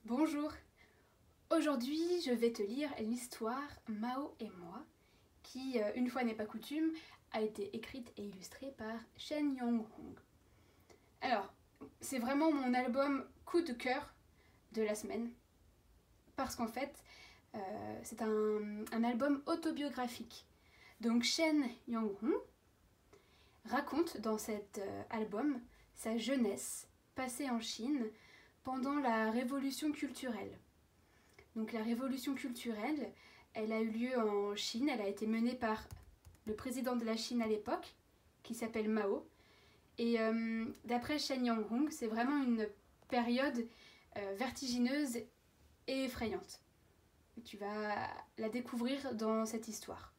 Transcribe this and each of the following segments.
Bonjour. Aujourd'hui, je vais te lire l'histoire Mao et moi, qui, une fois n'est pas coutume, a été écrite et illustrée par Shen Yonghong. Alors, c'est vraiment mon album coup de cœur de la semaine, parce qu'en fait, c'est un album autobiographique. Donc Shen Yonghong raconte dans cet album sa jeunesse passée en Chine pendant la révolution culturelle. Donc la révolution culturelle, elle a eu lieu en Chine, elle a été menée par le président de la Chine à l'époque, qui s'appelle Mao. Et d'après Shen Yonghong, c'est vraiment une période vertigineuse et effrayante. Tu vas la découvrir dans cette histoire.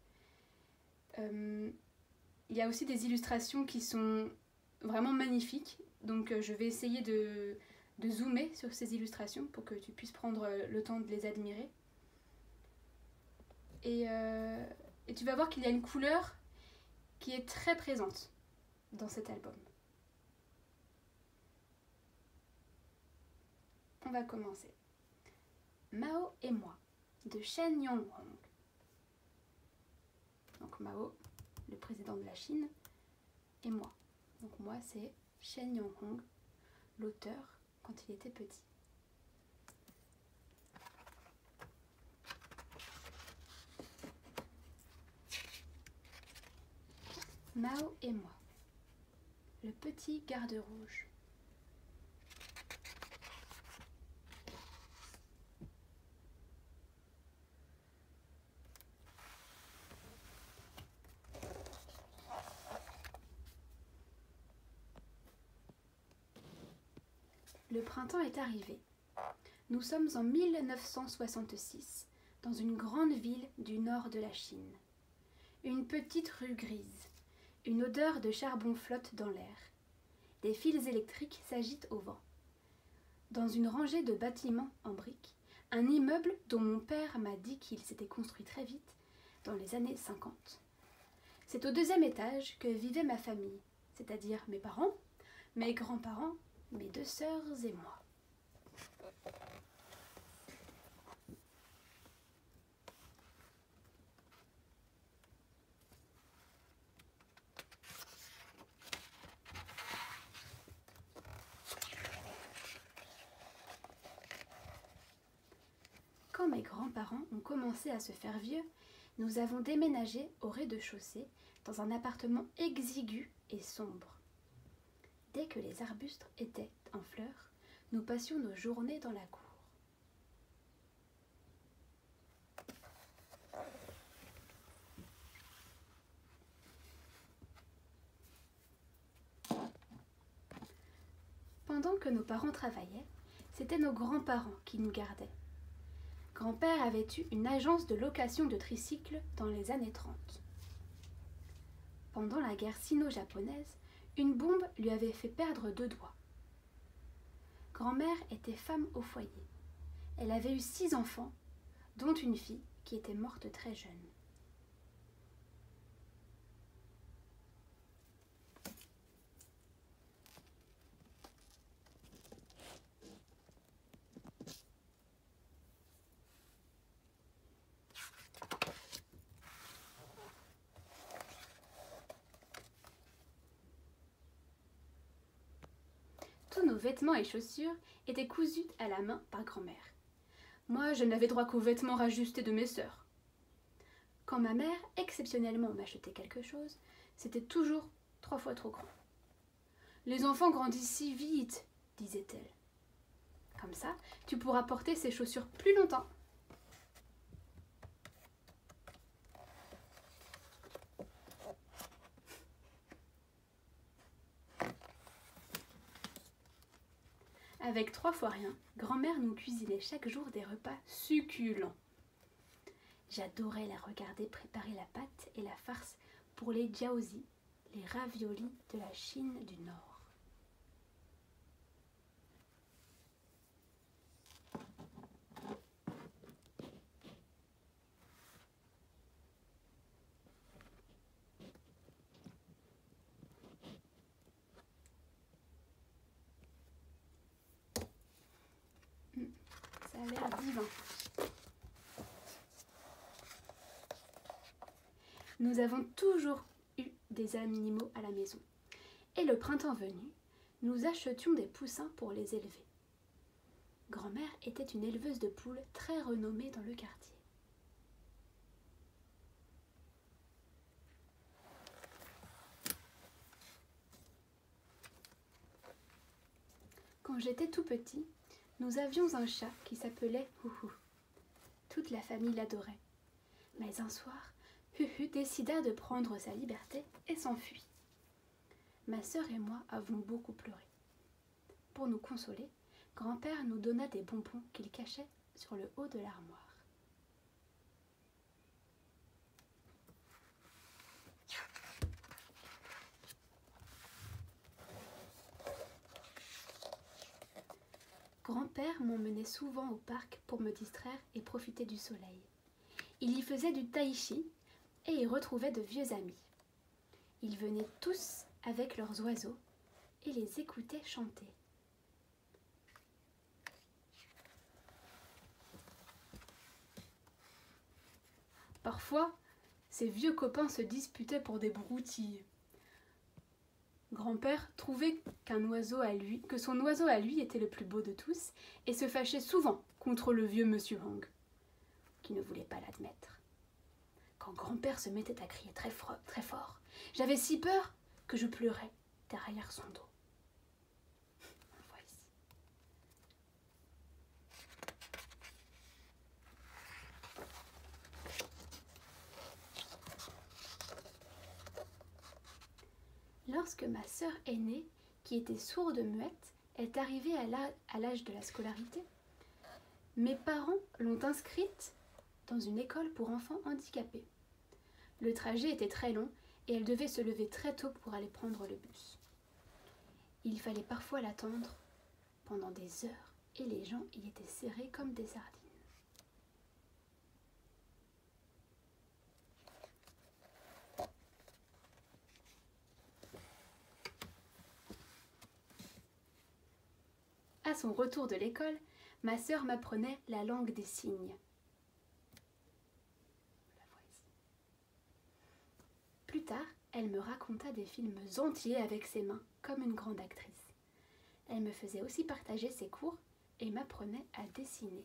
Il y a aussi des illustrations qui sont vraiment magnifiques, donc je vais essayer de zoomer sur ces illustrations pour que tu puisses prendre le temps de les admirer. Et tu vas voir qu'il y a une couleur qui est très présente dans cet album. On va commencer. Mao et moi, de Shen Yonghong. Donc Mao, le président de la Chine, et moi. Donc moi, c'est Shen Yonghong, l'auteur quand il était petit. Mao et moi, le petit garde rouge. Le printemps est arrivé. Nous sommes en 1966, dans une grande ville du nord de la Chine. Une petite rue grise. Une odeur de charbon flotte dans l'air. Des fils électriques s'agitent au vent. Dans une rangée de bâtiments en briques, un immeuble dont mon père m'a dit qu'il s'était construit très vite, dans les années 50. C'est au 2e étage que vivait ma famille, c'est-à-dire mes parents, mes grands-parents, mes 2 sœurs et moi. Quand mes grands-parents ont commencé à se faire vieux, nous avons déménagé au rez-de-chaussée dans un appartement exigu et sombre. Dès que les arbustes étaient en fleurs, nous passions nos journées dans la cour. Pendant que nos parents travaillaient, c'étaient nos grands-parents qui nous gardaient. Grand-père avait eu une agence de location de tricycles dans les années 30. Pendant la guerre sino-japonaise, une bombe lui avait fait perdre 2 doigts. Grand-mère était femme au foyer. Elle avait eu 6 enfants, dont une fille qui était morte très jeune. Tous nos vêtements et chaussures étaient cousus à la main par grand-mère. Moi, je n'avais droit qu'aux vêtements rajustés de mes sœurs. Quand ma mère, exceptionnellement, m'achetait quelque chose, c'était toujours 3 fois trop grand. « Les enfants grandissent si vite, disait-elle. Comme ça, tu pourras porter ces chaussures plus longtemps. » Avec 3 fois rien, grand-mère nous cuisinait chaque jour des repas succulents. J'adorais la regarder préparer la pâte et la farce pour les jiaozi, les raviolis de la Chine du Nord. divin. Nous avons toujours eu des animaux à la maison. Et le printemps venu, nous achetions des poussins pour les élever. Grand-mère était une éleveuse de poules très renommée dans le quartier. Quand j'étais tout petit, nous avions un chat qui s'appelait Huhu. Toute la famille l'adorait. Mais un soir, Huhu décida de prendre sa liberté et s'enfuit. Ma sœur et moi avons beaucoup pleuré. Pour nous consoler, grand-père nous donna des bonbons qu'il cachait sur le haut de l'armoire. Grand-père m'emmenait souvent au parc pour me distraire et profiter du soleil. Il y faisait du tai chi et y retrouvait de vieux amis. Ils venaient tous avec leurs oiseaux et les écoutaient chanter. Parfois, ces vieux copains se disputaient pour des broutilles. Grand-père trouvait que son oiseau à lui était le plus beau de tous et se fâchait souvent contre le vieux monsieur Hong, qui ne voulait pas l'admettre. Quand grand-père se mettait à crier très fort, j'avais si peur que je pleurais derrière son dos. On le voit ici. Lorsque ma sœur aînée, qui était sourde-muette, est arrivée à l'âge de la scolarité, mes parents l'ont inscrite dans une école pour enfants handicapés. Le trajet était très long et elle devait se lever très tôt pour aller prendre le bus. Il fallait parfois l'attendre pendant des heures et les gens y étaient serrés comme des sardines. À son retour de l'école, ma sœur m'apprenait la langue des signes. Plus tard, elle me raconta des films entiers avec ses mains, comme une grande actrice. Elle me faisait aussi partager ses cours et m'apprenait à dessiner.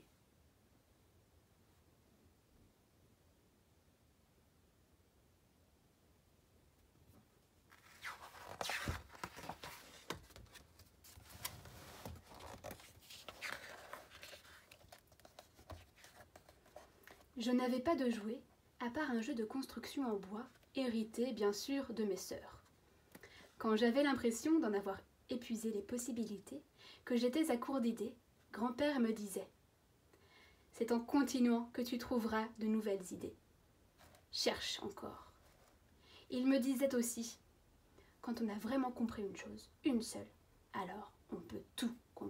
Je n'avais pas de jouets, à part un jeu de construction en bois, hérité bien sûr de mes sœurs. Quand j'avais l'impression d'en avoir épuisé les possibilités, que j'étais à court d'idées, grand-père me disait « C'est en continuant que tu trouveras de nouvelles idées. Cherche encore. » Il me disait aussi « Quand on a vraiment compris une chose, une seule, alors on peut tout comprendre. »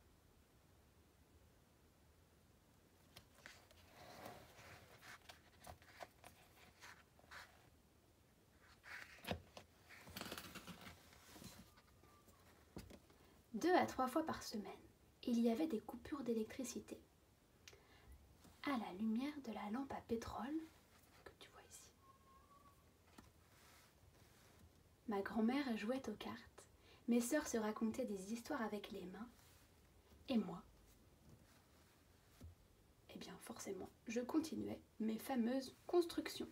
Deux à trois fois par semaine, il y avait des coupures d'électricité. À la lumière de la lampe à pétrole que tu vois ici. Ma grand-mère jouait aux cartes, mes sœurs se racontaient des histoires avec les mains, et moi, eh bien forcément, je continuais mes fameuses constructions.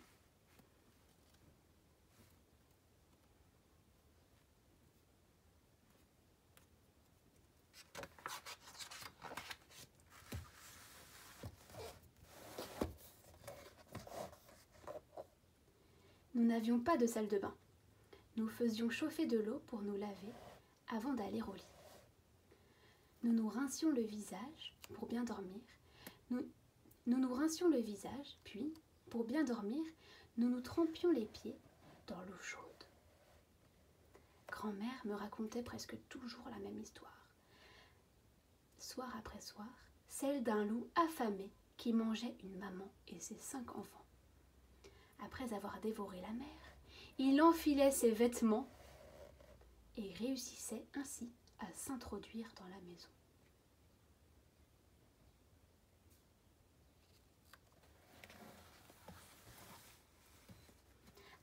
Nous n'avions pas de salle de bain. Nous faisions chauffer de l'eau pour nous laver avant d'aller au lit. Nous nous rincions le visage pour bien dormir. Nous nous rincions le visage, puis, pour bien dormir, nous nous trempions les pieds dans l'eau chaude. Grand-mère me racontait presque toujours la même histoire. Soir après soir, celle d'un loup affamé qui mangeait une maman et ses 5 enfants. Après avoir dévoré la mère, il enfilait ses vêtements et réussissait ainsi à s'introduire dans la maison.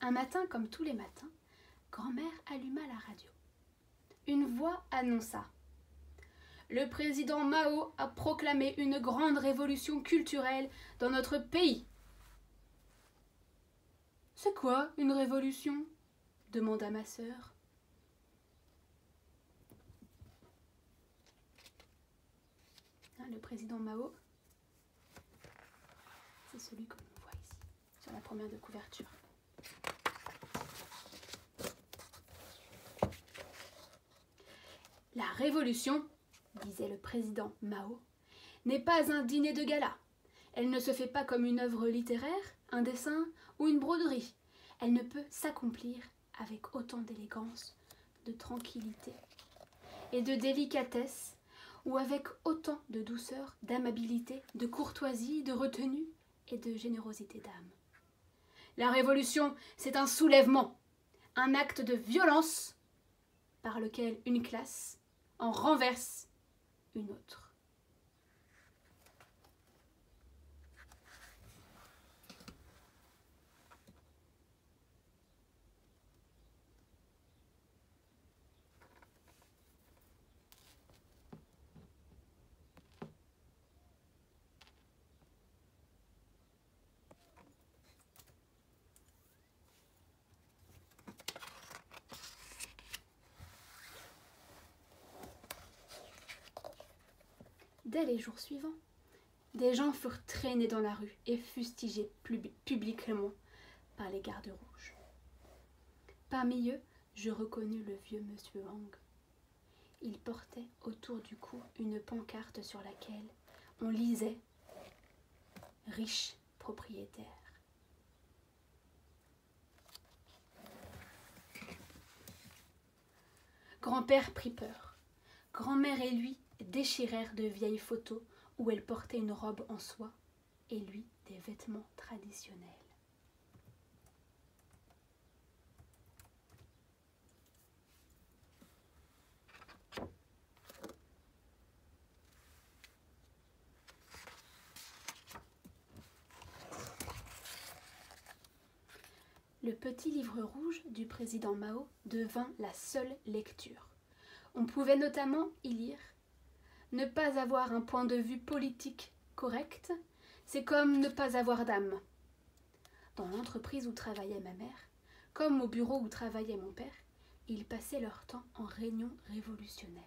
Un matin, comme tous les matins, grand-mère alluma la radio. Une voix annonça: le président Mao a proclamé une grande révolution culturelle dans notre pays. C'est quoi une révolution? Demanda ma sœur. Le président Mao, c'est celui que l'on voit ici, sur la première de couverture. La révolution, disait le président Mao, n'est pas un dîner de gala. Elle ne se fait pas comme une œuvre littéraire, un dessin ou une broderie. Elle ne peut s'accomplir avec autant d'élégance, de tranquillité et de délicatesse, ou avec autant de douceur, d'amabilité, de courtoisie, de retenue et de générosité d'âme. La révolution, c'est un soulèvement, un acte de violence par lequel une classe en renverse une autre. Dès les jours suivants, des gens furent traînés dans la rue et fustigés publiquement par les gardes rouges. Parmi eux, je reconnus le vieux monsieur Wang. Il portait autour du cou une pancarte sur laquelle on lisait « Riche propriétaire ». Grand-père prit peur. Grand-mère et lui déchirèrent de vieilles photos où elle portait une robe en soie et lui des vêtements traditionnels. Le petit livre rouge du président Mao devint la seule lecture. On pouvait notamment y lire « Ne pas avoir un point de vue politique correct, c'est comme ne pas avoir d'âme ». Dans l'entreprise où travaillait ma mère, comme au bureau où travaillait mon père, ils passaient leur temps en réunion révolutionnaire.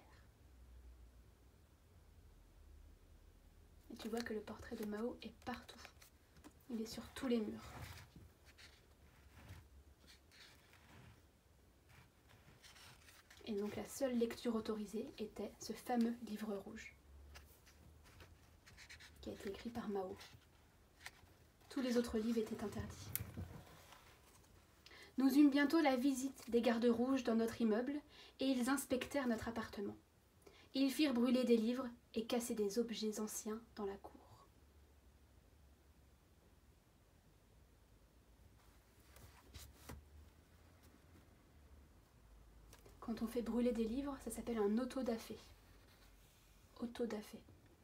Et tu vois que le portrait de Mao est partout. Il est sur tous les murs. Et donc la seule lecture autorisée était ce fameux livre rouge qui a été écrit par Mao. Tous les autres livres étaient interdits. Nous eûmes bientôt la visite des gardes rouges dans notre immeuble et ils inspectèrent notre appartement. Ils firent brûler des livres et casser des objets anciens dans la cour. Quand on fait brûler des livres, ça s'appelle un autodafé. Autodafé.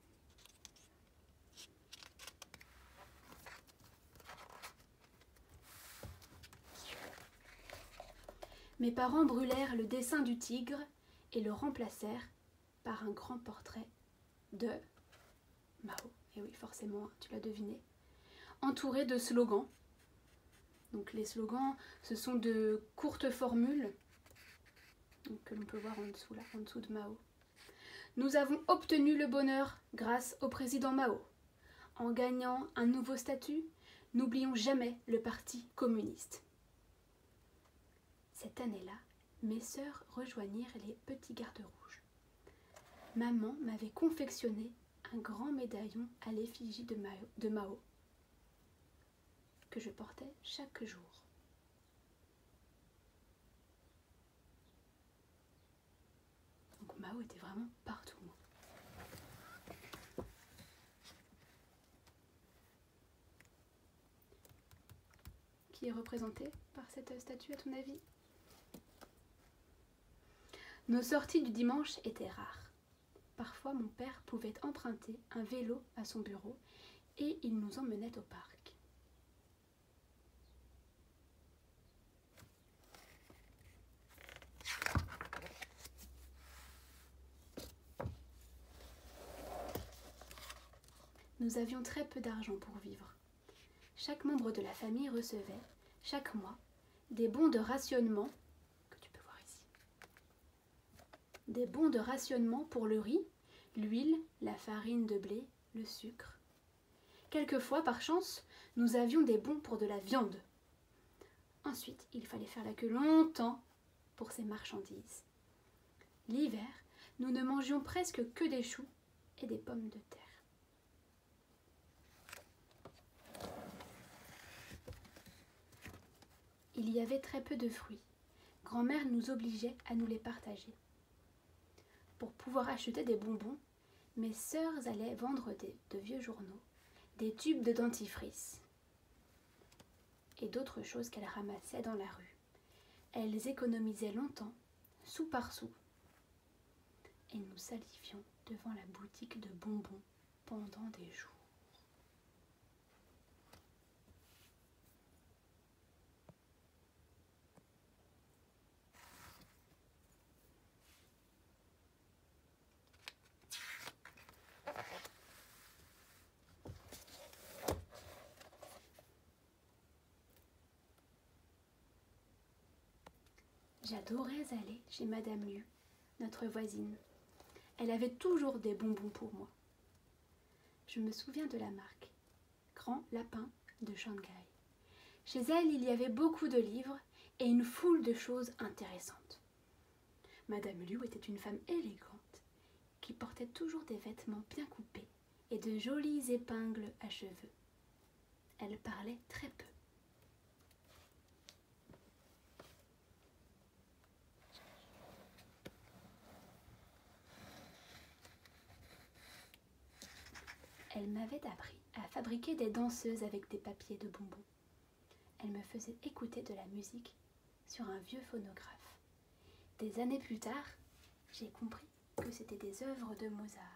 Mes parents brûlèrent le dessin du tigre et le remplacèrent par un grand portrait de Mao. Et oui, forcément, tu l'as deviné. Entouré de slogans. Donc les slogans, ce sont de courtes formules que l'on peut voir en dessous, là, en dessous de Mao. Nous avons obtenu le bonheur grâce au président Mao. En gagnant un nouveau statut, n'oublions jamais le parti communiste. Cette année-là, mes sœurs rejoignirent les petits gardes rouges. Maman m'avait confectionné un grand médaillon à l'effigie de Mao que je portais chaque jour. Donc Mao était vraiment partout. Qui est représenté par cette statue à ton avis? Nos sorties du dimanche étaient rares. Parfois, mon père pouvait emprunter un vélo à son bureau et il nous emmenait au parc. nous avions très peu d'argent pour vivre. Chaque membre de la famille recevait, chaque mois, des bons de rationnement, que tu peux voir ici, des bons de rationnement pour le riz, l'huile, la farine de blé, le sucre. Quelquefois, par chance, nous avions des bons pour de la viande. Ensuite, il fallait faire la queue longtemps pour ces marchandises. L'hiver, nous ne mangions presque que des choux et des pommes de terre. Il y avait très peu de fruits. Grand-mère nous obligeait à nous les partager. Pour pouvoir acheter des bonbons, mes sœurs allaient vendre de vieux journaux, des tubes de dentifrice et d'autres choses qu'elles ramassaient dans la rue. Elles économisaient longtemps, sou par sou, et nous salivions devant la boutique de bonbons pendant des jours. J'adorais aller chez Madame Liu, notre voisine. Elle avait toujours des bonbons pour moi. Je me souviens de la marque Grand Lapin de Shanghai. Chez elle, il y avait beaucoup de livres et une foule de choses intéressantes. Madame Liu était une femme élégante qui portait toujours des vêtements bien coupés et de jolies épingles à cheveux. Elle parlait très peu. Elle m'avait appris à fabriquer des danseuses avec des papiers de bonbons. Elle me faisait écouter de la musique sur un vieux phonographe. Des années plus tard, j'ai compris que c'était des œuvres de Mozart.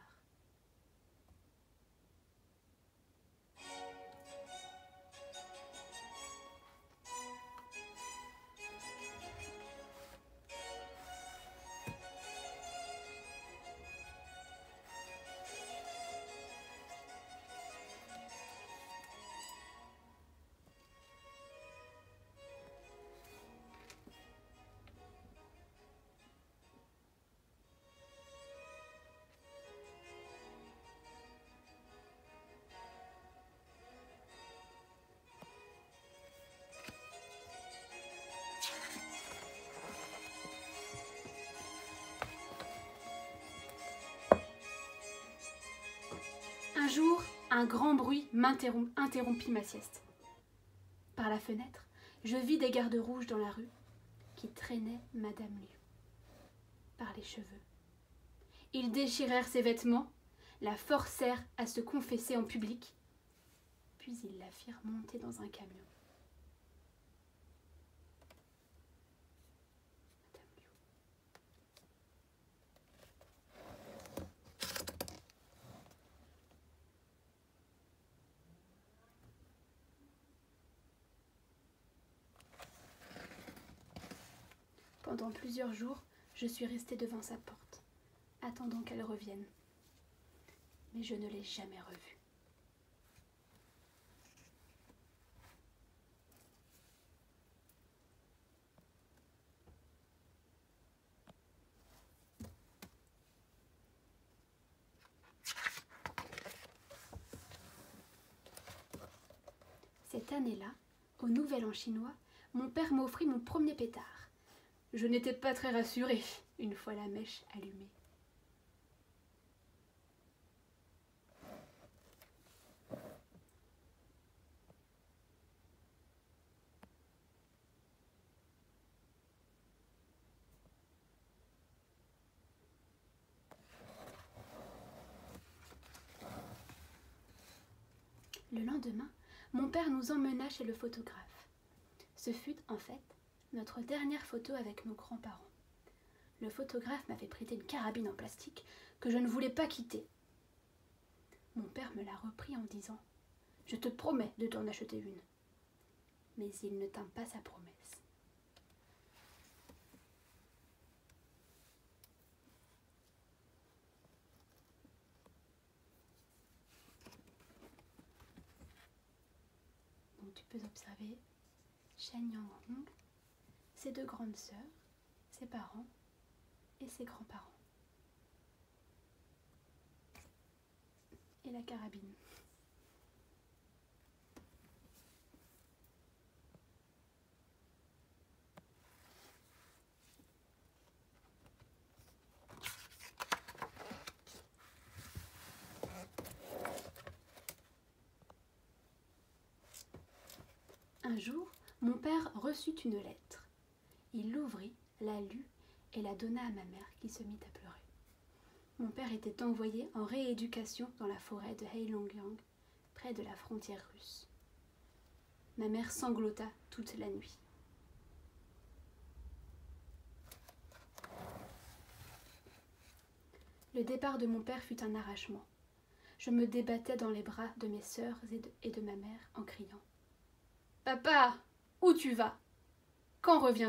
Un jour, un grand bruit interrompit ma sieste. Par la fenêtre, je vis des gardes rouges dans la rue qui traînaient Madame Liu par les cheveux. Ils déchirèrent ses vêtements, la forcèrent à se confesser en public, puis ils la firent monter dans un camion. Pendant plusieurs jours, je suis restée devant sa porte, attendant qu'elle revienne. Mais je ne l'ai jamais revue. Cette année-là, au Nouvel An chinois, mon père m'offrit mon premier pétard. Je n'étais pas très rassurée une fois la mèche allumée. Le lendemain, mon père nous emmena chez le photographe. Ce fut, en fait, notre dernière photo avec nos grands-parents. Le photographe m'avait prêté une carabine en plastique que je ne voulais pas quitter. Mon père me l'a repris en disant « Je te promets de t'en acheter une ». Mais il ne tint pas sa promesse. tu peux observer Shen Yanghong, ses 2 grandes sœurs, ses parents et ses grands-parents. Et la carabine. Un jour, mon père reçut une lettre. Il l'ouvrit, la lut et la donna à ma mère qui se mit à pleurer. Mon père était envoyé en rééducation dans la forêt de Heilongjiang, près de la frontière russe. Ma mère sanglota toute la nuit. Le départ de mon père fut un arrachement. Je me débattais dans les bras de mes sœurs et de ma mère en criant « Papa, où tu vas? Quand reviens-tu »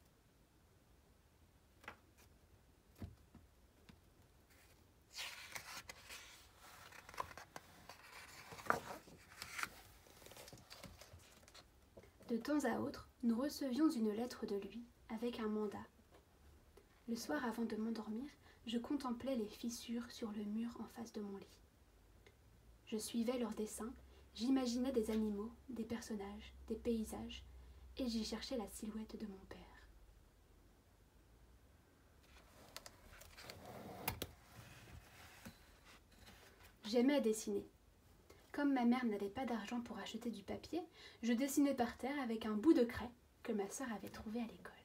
De temps à autre, nous recevions une lettre de lui avec un mandat. Le soir, avant de m'endormir, je contemplais les fissures sur le mur en face de mon lit. Je suivais leurs dessins, j'imaginais des animaux, des personnages, des paysages, et j'y cherchais la silhouette de mon père. J'aimais dessiner. Comme ma mère n'avait pas d'argent pour acheter du papier, je dessinais par terre avec un bout de craie que ma sœur avait trouvé à l'école.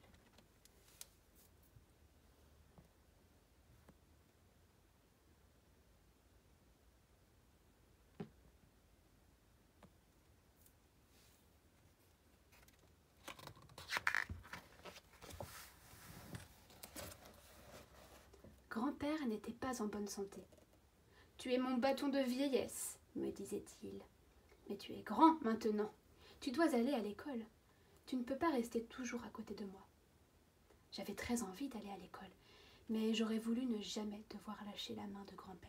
Grand-père n'était pas en bonne santé. « Tu es mon bâton de vieillesse, me disait-il. Mais tu es grand maintenant. Tu dois aller à l'école. Tu ne peux pas rester toujours à côté de moi. » J'avais très envie d'aller à l'école, mais j'aurais voulu ne jamais devoir lâcher la main de grand-père.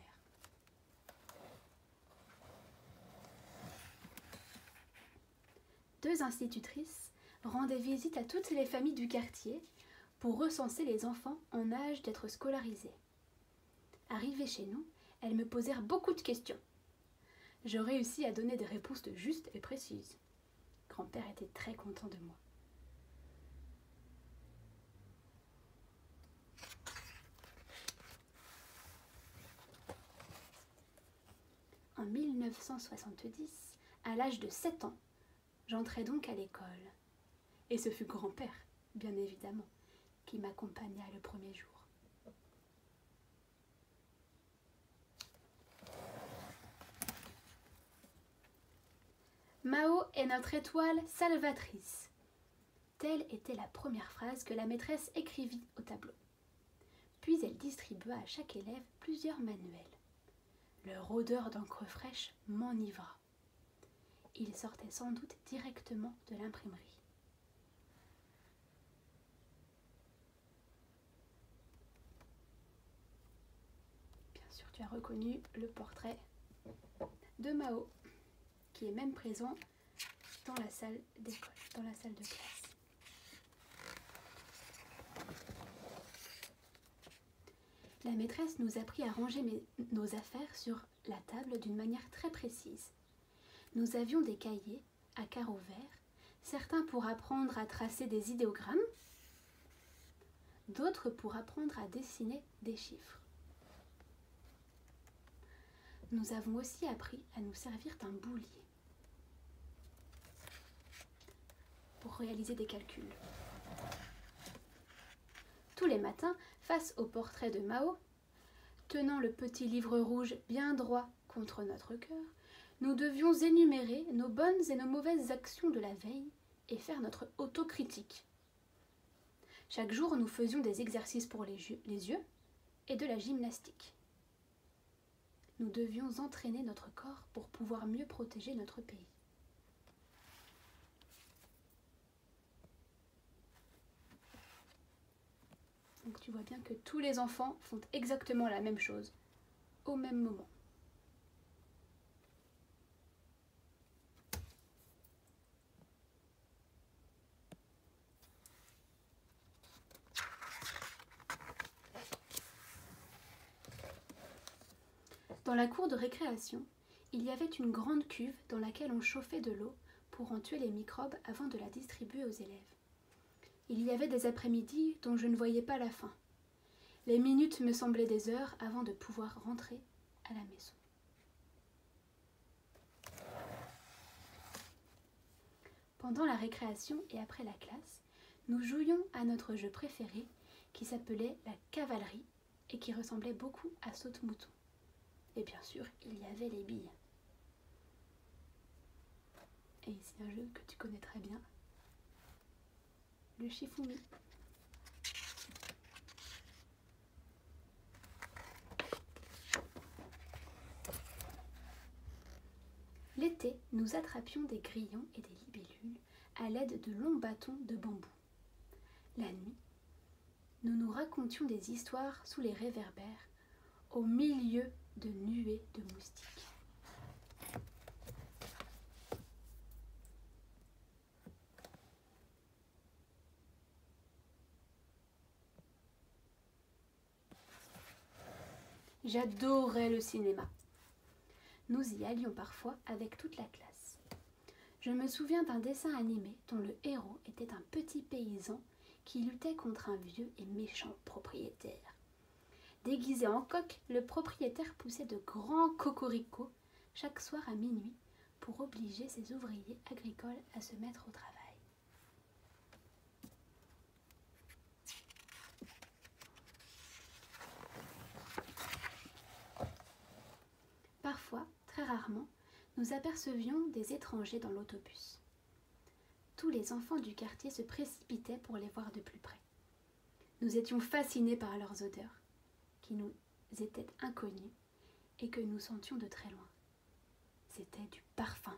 Deux institutrices rendaient visite à toutes les familles du quartier pour recenser les enfants en âge d'être scolarisés. Arrivées chez nous, elles me posèrent beaucoup de questions. Je réussis à donner des réponses justes et précises. Grand-père était très content de moi. En 1970, à l'âge de 7 ans, j'entrai donc à l'école. Et ce fut grand-père, bien évidemment, qui m'accompagna le premier jour. Mao est notre étoile salvatrice. Telle était la première phrase que la maîtresse écrivit au tableau. Puis elle distribua à chaque élève plusieurs manuels. Leur odeur d'encre fraîche m'enivra. Ils sortaient sans doute directement de l'imprimerie. Bien sûr, tu as reconnu le portrait de Mao, qui est même présent dans la salle d'école, dans la salle de classe. La maîtresse nous apprit à ranger nos affaires sur la table d'une manière très précise. Nous avions des cahiers à carreaux verts, certains pour apprendre à tracer des idéogrammes, d'autres pour apprendre à dessiner des chiffres. Nous avons aussi appris à nous servir d'un boulier pour réaliser des calculs. Tous les matins, face au portrait de Mao, tenant le petit livre rouge bien droit contre notre cœur, nous devions énumérer nos bonnes et nos mauvaises actions de la veille et faire notre autocritique. Chaque jour, nous faisions des exercices pour les yeux et de la gymnastique. Nous devions entraîner notre corps pour pouvoir mieux protéger notre pays. Donc tu vois bien que tous les enfants font exactement la même chose, au même moment. Dans la cour de récréation, il y avait une grande cuve dans laquelle on chauffait de l'eau pour en tuer les microbes avant de la distribuer aux élèves. Il y avait des après-midi dont je ne voyais pas la fin. Les minutes me semblaient des heures avant de pouvoir rentrer à la maison. Pendant la récréation et après la classe, nous jouions à notre jeu préféré qui s'appelait la cavalerie et qui ressemblait beaucoup à saute-mouton. Et bien sûr, il y avait les billes. Et ici un jeu que tu connais très bien, le Shifumi. L'été, nous attrapions des grillons et des libellules à l'aide de longs bâtons de bambou. La nuit, nous nous racontions des histoires sous les réverbères, au milieu de nuées de moustiques. J'adorais le cinéma. Nous y allions parfois avec toute la classe. Je me souviens d'un dessin animé dont le héros était un petit paysan qui luttait contre un vieux et méchant propriétaire. Déguisé en coq, le propriétaire poussait de grands cocoricots chaque soir à minuit pour obliger ses ouvriers agricoles à se mettre au travail. Parfois, très rarement, nous apercevions des étrangers dans l'autobus. Tous les enfants du quartier se précipitaient pour les voir de plus près. Nous étions fascinés par leurs odeurs, qui nous étaient inconnues et que nous sentions de très loin. C'était du parfum.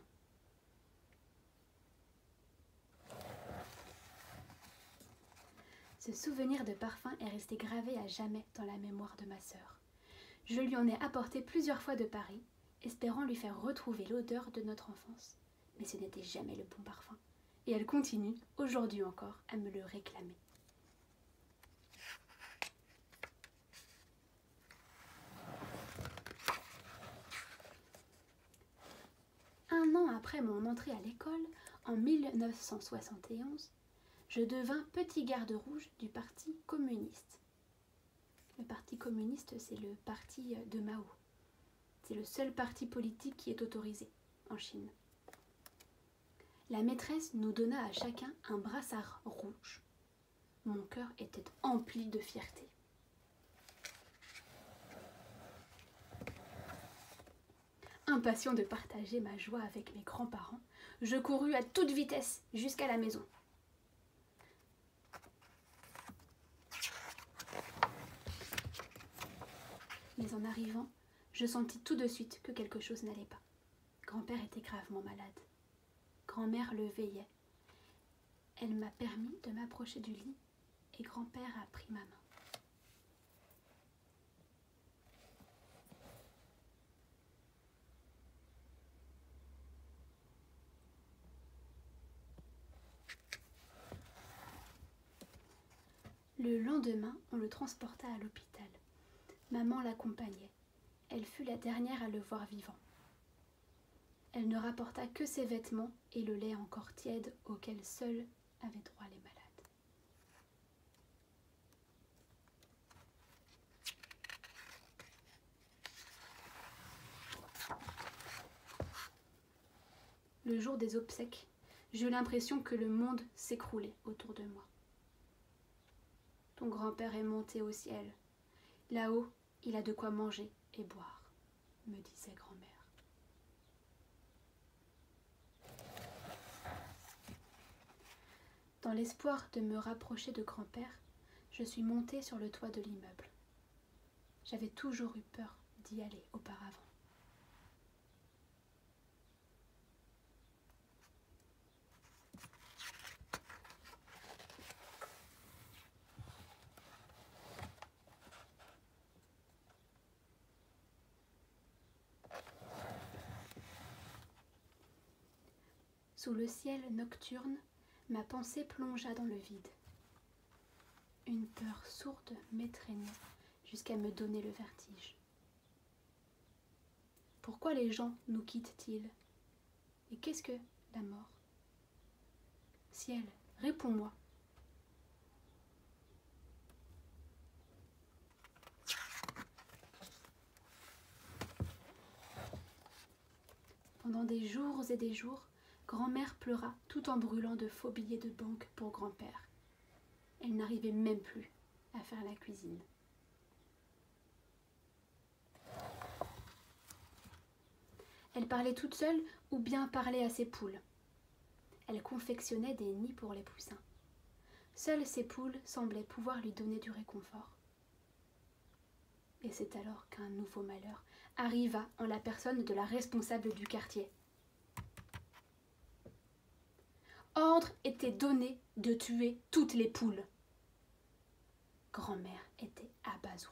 Ce souvenir de parfum est resté gravé à jamais dans la mémoire de ma sœur. Je lui en ai apporté plusieurs fois de Paris, espérant lui faire retrouver l'odeur de notre enfance. Mais ce n'était jamais le bon parfum. Et elle continue, aujourd'hui encore, à me le réclamer. Un an après mon entrée à l'école, en 1971, je devins petit garde rouge du Parti communiste. Le Parti communiste, c'est le parti de Mao. C'est le seul parti politique qui est autorisé en Chine. La maîtresse nous donna à chacun un brassard rouge. Mon cœur était empli de fierté. Impatient de partager ma joie avec mes grands-parents, je courus à toute vitesse jusqu'à la maison. Mais en arrivant, je sentis tout de suite que quelque chose n'allait pas. Grand-père était gravement malade. Grand-mère le veillait. Elle m'a permis de m'approcher du lit et grand-père a pris ma main. Le lendemain, on le transporta à l'hôpital. Maman l'accompagnait. Elle fut la dernière à le voir vivant. Elle ne rapporta que ses vêtements et le lait encore tiède auquel seuls avaient droit les malades. Le jour des obsèques, j'eus l'impression que le monde s'écroulait autour de moi. Ton grand-père est monté au ciel. Là-haut, il a de quoi manger et boire, me disait grand-mère. Dans l'espoir de me rapprocher de grand-père, je suis montée sur le toit de l'immeuble. J'avais toujours eu peur d'y aller auparavant. Sous le ciel nocturne, ma pensée plongea dans le vide. Une peur sourde m'étreignait jusqu'à me donner le vertige. Pourquoi les gens nous quittent-ils? Et qu'est-ce que la mort? Ciel, réponds-moi. Pendant des jours et des jours, grand-mère pleura tout en brûlant de faux billets de banque pour grand-père. Elle n'arrivait même plus à faire la cuisine. Elle parlait toute seule ou bien parlait à ses poules. Elle confectionnait des nids pour les poussins. Seules ces poules semblaient pouvoir lui donner du réconfort. Et c'est alors qu'un nouveau malheur arriva en la personne de la responsable du quartier. Ordre était donné de tuer toutes les poules. Grand-mère était abasourdie.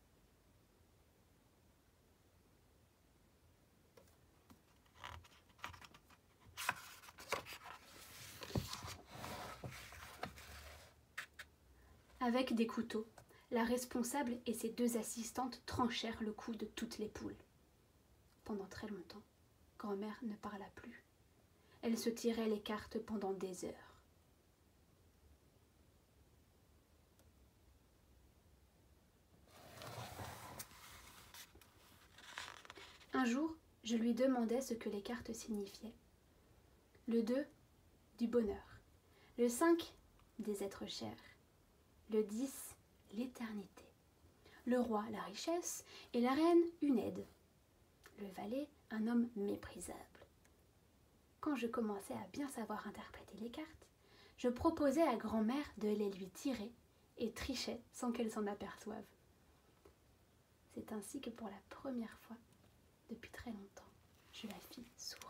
Avec des couteaux, la responsable et ses 2 assistantes tranchèrent le cou de toutes les poules. Pendant très longtemps, grand-mère ne parla plus. Elle se tirait les cartes pendant des heures. Un jour, je lui demandai ce que les cartes signifiaient. Le 2, du bonheur. Le 5, des êtres chers. Le 10, l'éternité. Le roi, la richesse, et la reine, une aide. Le valet, un homme méprisable. Quand je commençais à bien savoir interpréter les cartes, je proposais à grand-mère de les lui tirer et trichais sans qu'elle s'en aperçoive. C'est ainsi que pour la première fois, depuis très longtemps, je la fis sourire.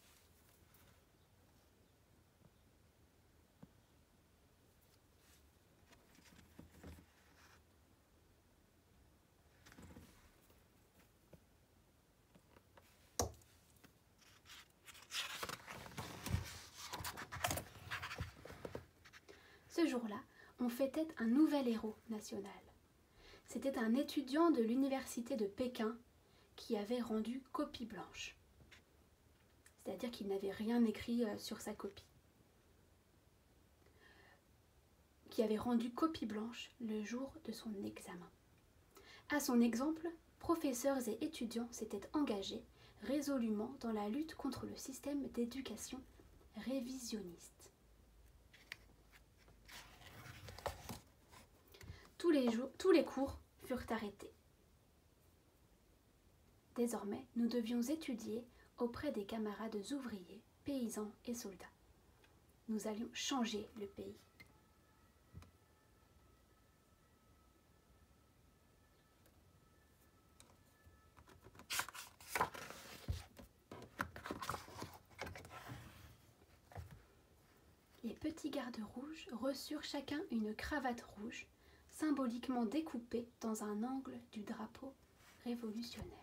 Ce jour-là, on fêtait un nouvel héros national. C'était un étudiant de l'université de Pékin qui avait rendu copie blanche. C'est-à-dire qu'il n'avait rien écrit sur sa copie. Qui avait rendu copie blanche le jour de son examen. À son exemple, professeurs et étudiants s'étaient engagés résolument dans la lutte contre le système d'éducation révisionniste. Tous les cours furent arrêtés. Désormais, nous devions étudier auprès des camarades ouvriers, paysans et soldats. Nous allions changer le pays. Les petits gardes rouges reçurent chacun une cravate rouge, symboliquement découpée dans un angle du drapeau révolutionnaire.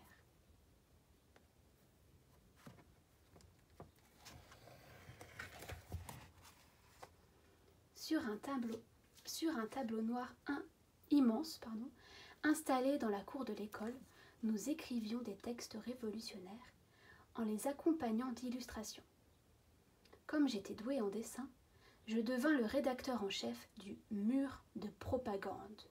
Sur un tableau noir immense, installé dans la cour de l'école, nous écrivions des textes révolutionnaires en les accompagnant d'illustrations. Comme j'étais douée en dessin, je devins le rédacteur en chef du mur de propagande.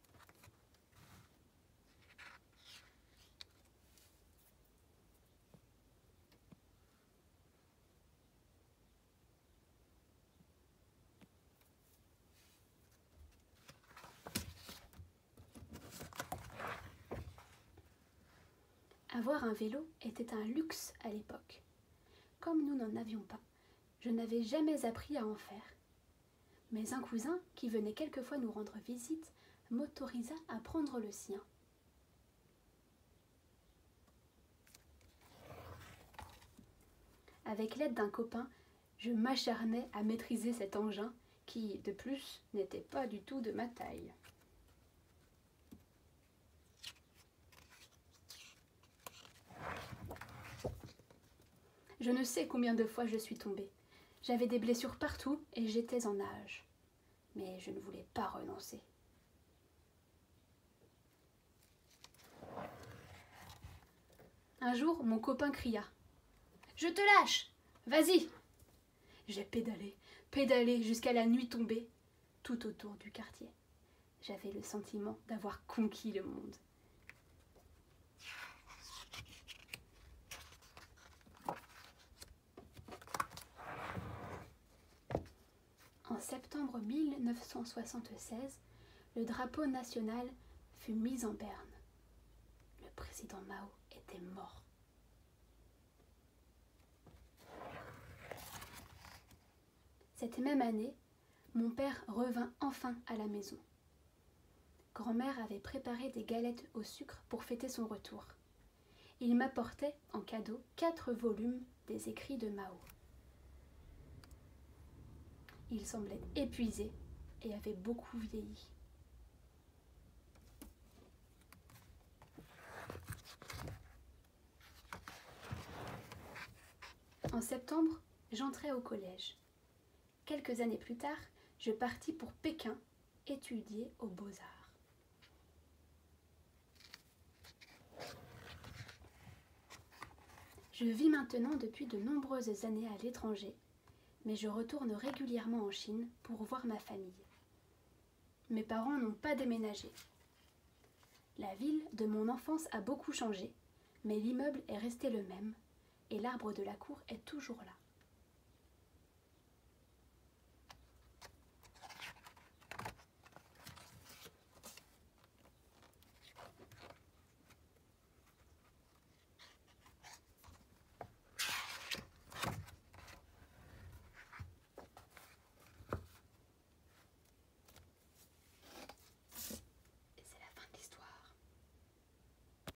Avoir un vélo était un luxe à l'époque. Comme nous n'en avions pas, je n'avais jamais appris à en faire. Mais un cousin, qui venait quelquefois nous rendre visite, m'autorisa à prendre le sien. Avec l'aide d'un copain, je m'acharnais à maîtriser cet engin qui, de plus, n'était pas du tout de ma taille. Je ne sais combien de fois je suis tombée. J'avais des blessures partout et j'étais en nage. Mais je ne voulais pas renoncer. Un jour, mon copain cria « Je te lâche! Vas-y !» J'ai pédalé jusqu'à la nuit tombée, tout autour du quartier. J'avais le sentiment d'avoir conquis le monde. En septembre 1976, le drapeau national fut mis en berne. Le président Mao était mort. Cette même année, mon père revint enfin à la maison. Grand-mère avait préparé des galettes au sucre pour fêter son retour. Il m'apportait en cadeau 4 volumes des écrits de Mao. Il semblait épuisé et avait beaucoup vieilli. En septembre, j'entrai au collège. Quelques années plus tard, je partis pour Pékin étudier aux Beaux-Arts. Je vis maintenant depuis de nombreuses années à l'étranger, mais je retourne régulièrement en Chine pour voir ma famille. Mes parents n'ont pas déménagé. La ville de mon enfance a beaucoup changé, mais l'immeuble est resté le même et l'arbre de la cour est toujours là.